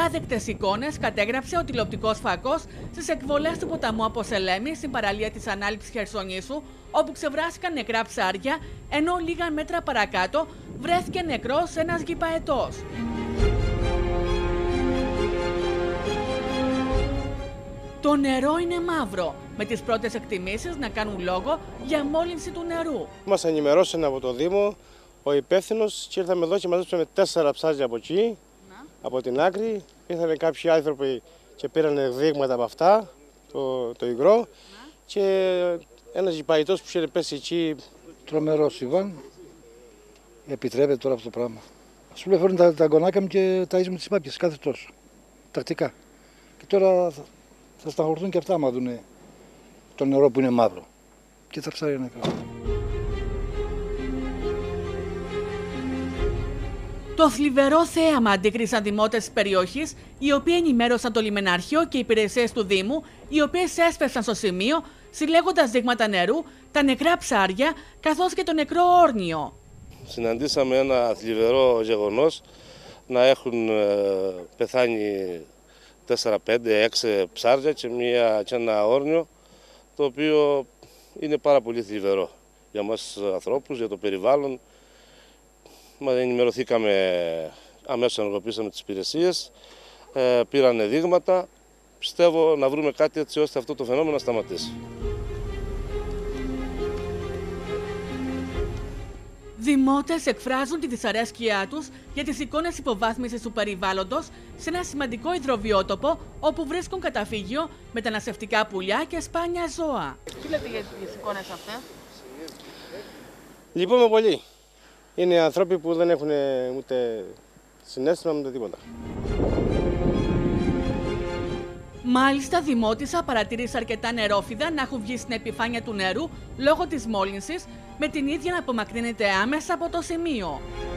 απαράδεκτες εικόνες κατέγραψε ο τηλεοπτικός φακός στις εκβολές του ποταμού από Σελέμη στην παραλία της Ανάληψης Χερσονήσου, όπου ξεβράστηκαν νεκρά ψάρια, ενώ λίγα μέτρα παρακάτω βρέθηκε νεκρός ένας γηπαετός. Το νερό είναι μαύρο, με τις πρώτες εκτιμήσεις να κάνουν λόγο για μόλυνση του νερού. Μας ενημερώσαν από το Δήμο ο υπεύθυνος και ήρθαμε εδώ και μαζέψαμε 4 ψάρια από εκεί, από την άκρη. Ήρθαν κάποιοι άνθρωποι και πήραν δείγματα από αυτά, το υγρό, και ένας γηπαητός που είχε πέσει εκεί. Τρομερός Ιβάν, επιτρέπεται τώρα αυτό το πράγμα. Σου λέω φέρνουν τα γονάκια μου και ταΐζουμε τις πάπιες κάθε τόσο, τακτικά. Και τώρα θα σταχωρθούν και αυτά άμα δουν το νερό που είναι μαύρο και τα ψάρια νεκρά. Το θλιβερό θέαμα αντίκρισαν δημότες της περιοχής, οι οποίοι ενημέρωσαν το λιμεναρχείο και οι υπηρεσίες του Δήμου, οι οποίες έσπευσαν στο σημείο, συλλέγοντας δείγματα νερού, τα νεκρά ψάρια, καθώς και το νεκρό όρνιο. Συναντήσαμε ένα θλιβερό γεγονός, να έχουν πεθάνει 4, 5, 6 ψάρια και ένα όρνιο, το οποίο είναι πάρα πολύ θλιβερό για μας ανθρώπους, για το περιβάλλον. Ενημερωθήκαμε, αμέσως ενεργοποιήσαμε τις υπηρεσίες, πήρανε δείγματα. Πιστεύω να βρούμε κάτι έτσι ώστε αυτό το φαινόμενο να σταματήσει. Δημότες εκφράζουν τη δυσαρέσκειά τους για τις εικόνες υποβάθμισης του περιβάλλοντος σε ένα σημαντικό υδροβιότοπο όπου βρίσκουν καταφύγιο μεταναστευτικά πουλιά και σπάνια ζώα. Τι λέτε για τις εικόνες αυτές? Λυπούμε πολύ. Είναι άνθρωποι που δεν έχουν ούτε συναίσθημα ούτε τίποτα. Μάλιστα, δημότισσα παρατήρησε αρκετά νερόφυδα να έχουν βγει στην επιφάνεια του νερού λόγω της μόλυνσης, με την ίδια να απομακρύνεται άμεσα από το σημείο.